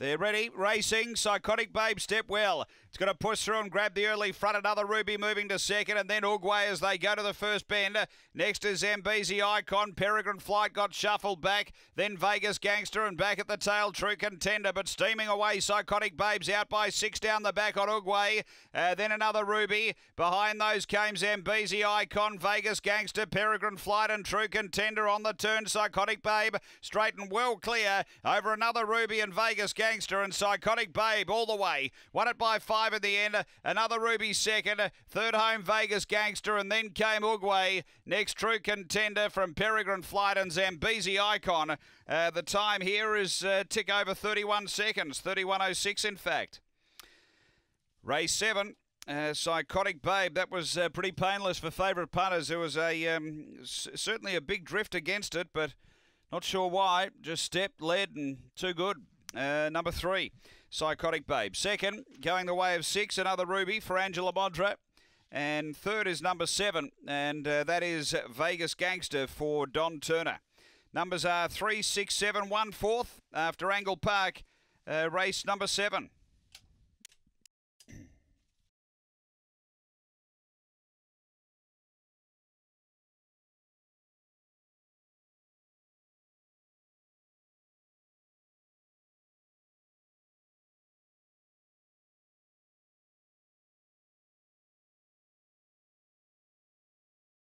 They're ready, racing. Psychotic Babe step well. It's going to push through and grab the early front. Another Ruby moving to second, and then Ugway as they go to the first bend. Next is Zambezi Icon. Peregrine Flight got shuffled back. Then Vegas Gangster, and back at the tail, True Contender. But steaming away, Psychotic Babe's out by 6 down the back on Ugway. Then another Ruby. Behind those came Zambezi Icon, Vegas Gangster, Peregrine Flight, and True Contender on the turn. Psychotic Babe straight and well clear over another Ruby and Vegas Gangster, and Psychotic Babe all the way. Won it by 5 at the end. Another Ruby second. Third home Vegas Gangster, and then came Ugway. Next True Contender from Peregrine Flight and Zambezi Icon. The time here is tick over 31 seconds. 31.06 in fact. Race 7. Psychotic Babe, that was pretty painless for favourite punters. There was certainly a big drift against it, but not sure why. Just stepped, led, and too good. Number 3, Psychotic Babe. Second, going the way of 6, another Ruby for Angela Modra. And third is number 7, and that is Vegas Gangster for Don Turner. Numbers are 3, 6, 7, 1 4th after Angle Park, race number 7.